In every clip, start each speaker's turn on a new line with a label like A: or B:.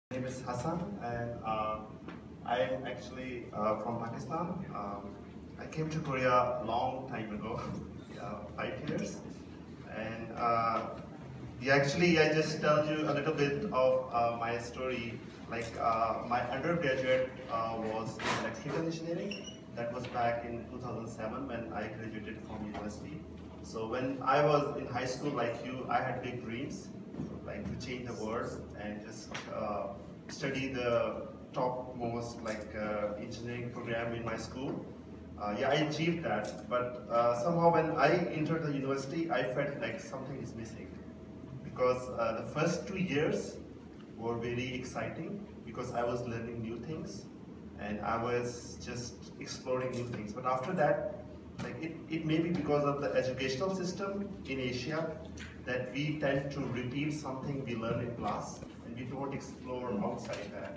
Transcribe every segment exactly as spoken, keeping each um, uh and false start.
A: My name is Hassan, and uh, I'm actually uh, from Pakistan. Um, I came to Korea a long time ago, yeah, five years. And uh, yeah, actually, I just tell you a little bit of uh, my story. Like uh, my undergraduate uh, was in electrical engineering. That was back in two thousand seven when I graduated from university. So when I was in high school, like you, I had big dreams, like to change the world and just uh, study the topmost like uh, engineering program in my school. Uh, yeah, I achieved that, but uh, somehow when I entered the university, I felt like something is missing because uh, the first two years were very exciting because I was learning new things and I was just exploring new things. But after that, like it, it may be because of the educational system in Asia that we tend to repeat something we learn in class and we don't explore outside that.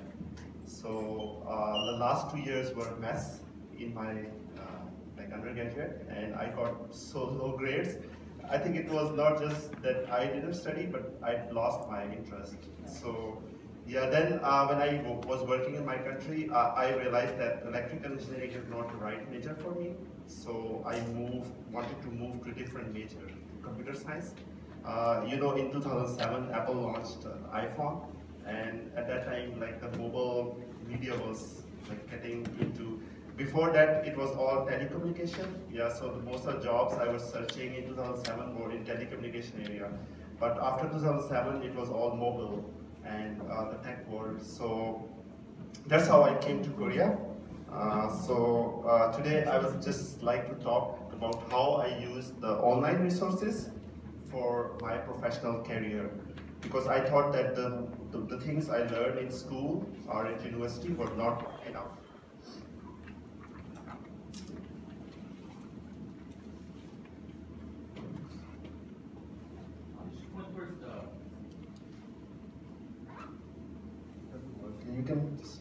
A: So uh, the last two years were a mess in my uh, like undergraduate, and I got so low grades. I think it was not just that I didn't study, but I lost my interest. So yeah, then uh, when I was working in my country, uh, I realized that electrical engineering is not the right major for me. So I moved, wanted to move to a different major, computer science. Uh, you know, in two thousand seven, Apple launched uh, iPhone, and at that time, like the mobile media was like getting into. Before that, it was all telecommunication. Yeah, so the most of the jobs I was searching in two thousand seven were in telecommunication area. But after two thousand seven, it was all mobile and uh, the tech world. So that's how I came to Korea. Uh, so uh, today I would just like to talk about how I use the online resources for my professional career, because I thought that the, the, the things I learned in school or at university were not enough. You can just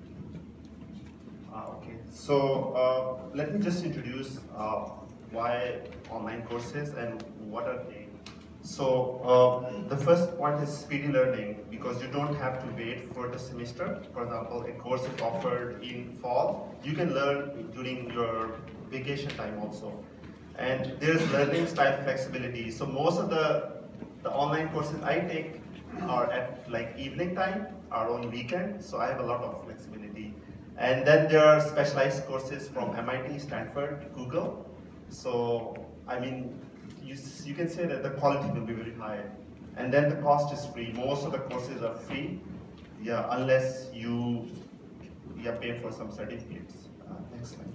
A: uh, okay. So uh, let me just introduce uh, why online courses and what are they. So uh, the first point is speedy learning, because you don't have to wait for the semester. For example, a course is offered in fall. You can learn during your vacation time also. And there's learning style flexibility. So most of the, the online courses I take are at like evening time or on weekend. So I have a lot of flexibility. And then there are specialized courses from M I T, Stanford, Google. So, I mean, you, you can say that the quality will be very high. And then the cost is free. Most of the courses are free, yeah, unless you yeah, pay for some certificates. Uh, next slide.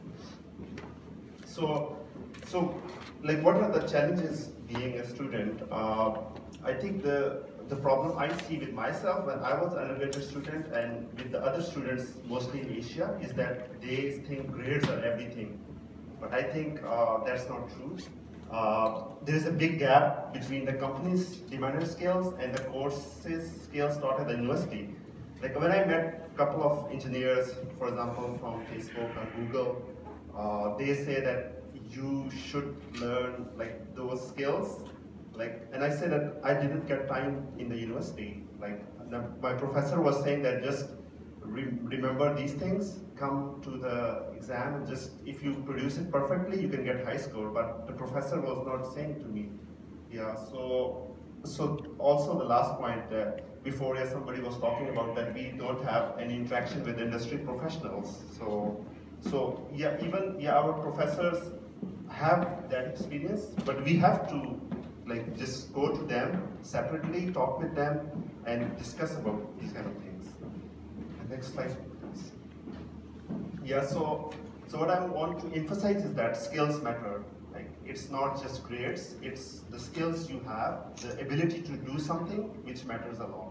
A: So, so, like, what are the challenges being a student? Uh, I think the the problem I see with myself when I was an undergraduate student and with the other students, mostly in Asia, is that they think grades are everything. But I think uh, that's not true. Uh, there's a big gap between the company's demanded skills and the courses skills taught at the university. Like when I met a couple of engineers, for example, from Facebook or Google, uh, they say that you should learn like those skills. Like, and I said that I didn't get time in the university. Like, the, my professor was saying that just re remember these things, come to the exam, and just if you produce it perfectly, you can get high score. But the professor was not saying to me. Yeah. So, so also the last point uh, before, yeah, somebody was talking about that we don't have any interaction with industry professionals. So, so yeah, even yeah, our professors have that experience, but we have to like just go to them separately, talk with them, and discuss about these kind of things. Next slide, please. Yeah, so so what I want to emphasize is that skills matter. Like it's not just grades; it's the skills you have, the ability to do something, which matters a lot.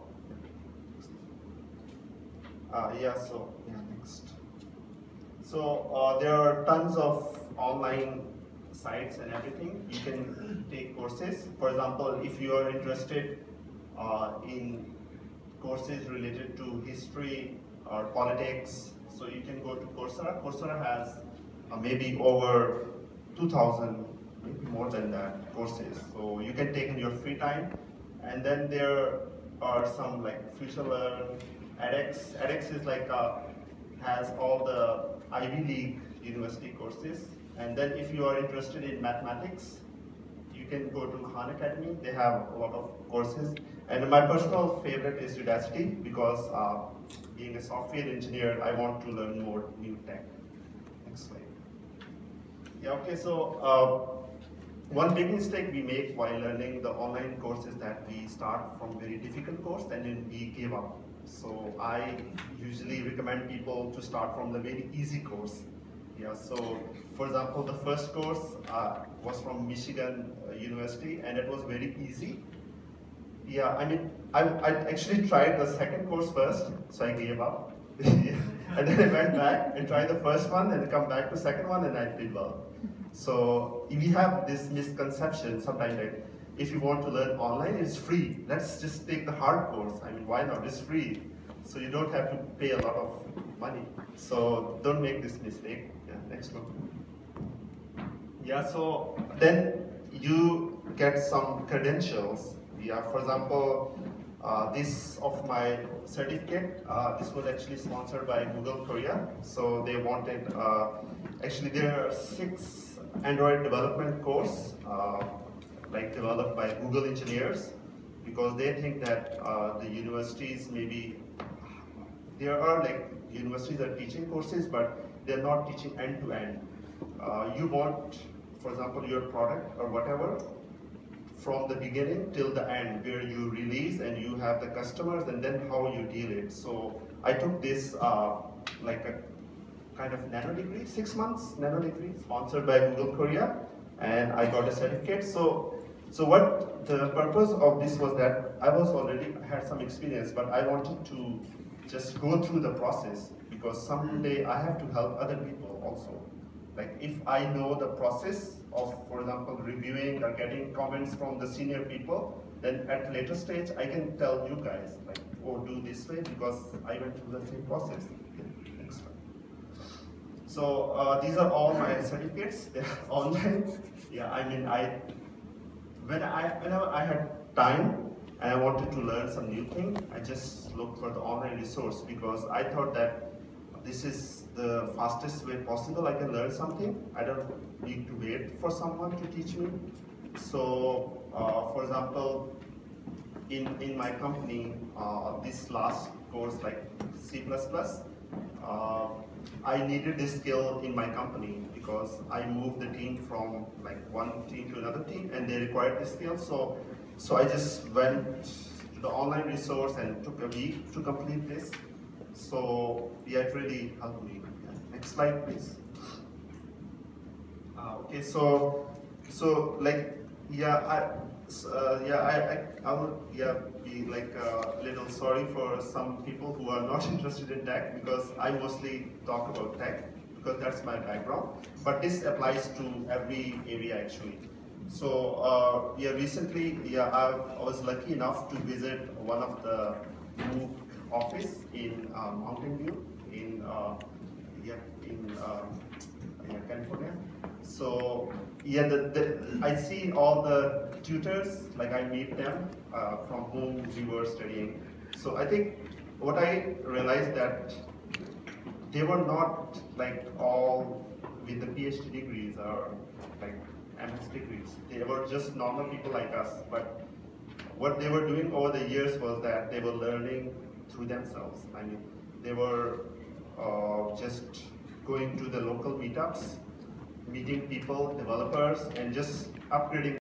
A: Uh, yeah. So yeah, next. So uh, there are tons of online sites and everything. You can take courses. For example, if you are interested uh, in courses related to history or politics, so you can go to Coursera. Coursera has uh, maybe over two thousand, maybe more than that, courses. So you can take in your free time. And then there or some like FutureLearn, edX. edX is like uh, has all the Ivy League university courses. And then if you are interested in mathematics, you can go to Khan Academy. They have a lot of courses. And my personal favorite is Udacity because uh, being a software engineer, I want to learn more new tech. Next slide. Yeah, okay, so uh, one big mistake we make while learning the online course is that we start from very difficult course and then we give up. So I usually recommend people to start from the very easy course. Yeah, so for example, the first course uh, was from Michigan uh, University and it was very easy. Yeah, I mean, I, I actually tried the second course first, so I gave up. And then I went back and tried the first one and come back to second one and I did well. So we have this misconception sometimes that if you want to learn online, it's free. Let's just take the hard course. I mean, why not? It's free. So you don't have to pay a lot of money. So don't make this mistake. Yeah, next one. Yeah, so then you get some credentials. Yeah, for example, uh, this of my certificate, uh, this was actually sponsored by Google Korea. So they wanted, uh, actually there are six Android development course, uh, like developed by Google engineers, because they think that uh, the universities maybe, there are like universities that are teaching courses, but they're not teaching end to end. Uh, you want, for example, your product or whatever, from the beginning till the end, where you release and you have the customers and then how you deal it. So I took this uh, like a kind of nano degree, six months nano degree, sponsored by Google Korea, and I got a certificate. So, so what the purpose of this was that I was already had some experience, but I wanted to just go through the process because someday I have to help other people also. Like if I know the process of, for example, reviewing or getting comments from the senior people, then at later stage I can tell you guys like, oh, do this way because I went through the same process. Okay, next one. So uh, these are all my certificates. They're online. Yeah, I mean, I when I whenever I had time and I wanted to learn some new thing, I just looked for the online resource because I thought that this is the fastest way possible I can learn something. I don't need to wait for someone to teach me. So, uh, for example, in, in my company, uh, this last course, like C plus plus, uh, I needed this skill in my company because I moved the team from like one team to another team and they required this skill. So, so I just went to the online resource and took a week to complete this. So yeah, it really helped me. Yeah. Next slide, please. Uh, okay, so so like yeah, I uh, yeah I, I I would yeah be like a little sorry for some people who are not interested in tech because I mostly talk about tech because that's my background. But this applies to every area actually. So uh, yeah, recently yeah I, I was lucky enough to visit one of the MOOC office in uh, Mountain View in uh, yeah in uh, yeah, California. So yeah, the, the, I see all the tutors, like I meet them uh, from whom we were studying. So I think what I realized that they were not like all with the PhD degrees or like M S degrees. They were just normal people like us. But what they were doing over the years was that they were learning through themselves. I mean, they were uh, just going to the local meetups, meeting people, developers, and just upgrading